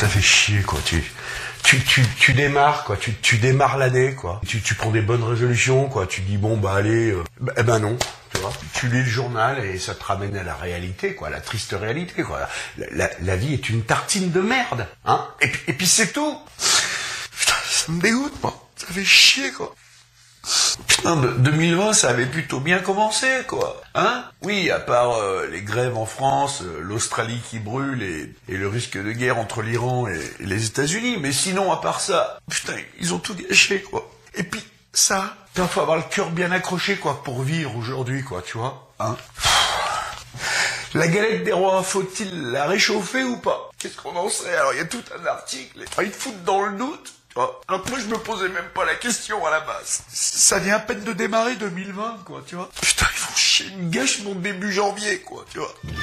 Ça fait chier, quoi. Tu démarres, quoi. Tu démarres l'année, quoi. Tu prends des bonnes résolutions, quoi. Tu dis, bon, bah, allez, eh ben non. Tu vois, tu lis le journal et ça te ramène à la réalité, quoi, à la triste réalité, quoi. La vie est une tartine de merde, hein. Et puis c'est tout. Putain, ça me dégoûte, moi. Ça fait chier, quoi. Putain, 2020, ça avait plutôt bien commencé, quoi. Hein? Oui, à part les grèves en France, l'Australie qui brûle et le risque de guerre entre l'Iran et les États-Unis. Mais sinon, à part ça, putain, ils ont tout gâché, quoi. Et puis, ça, il faut avoir le cœur bien accroché, quoi, pour vivre aujourd'hui, quoi, tu vois. Hein? La galette des rois, faut-il la réchauffer ou pas? Qu'est-ce qu'on en sait? Alors, il y a tout un article. Ils te foutent dans le doute. Alors que moi je me posais même pas la question à la base. Ça vient à peine de démarrer 2020, quoi, tu vois. Putain, ils font chier, ils me gâchent mon début janvier, quoi, tu vois.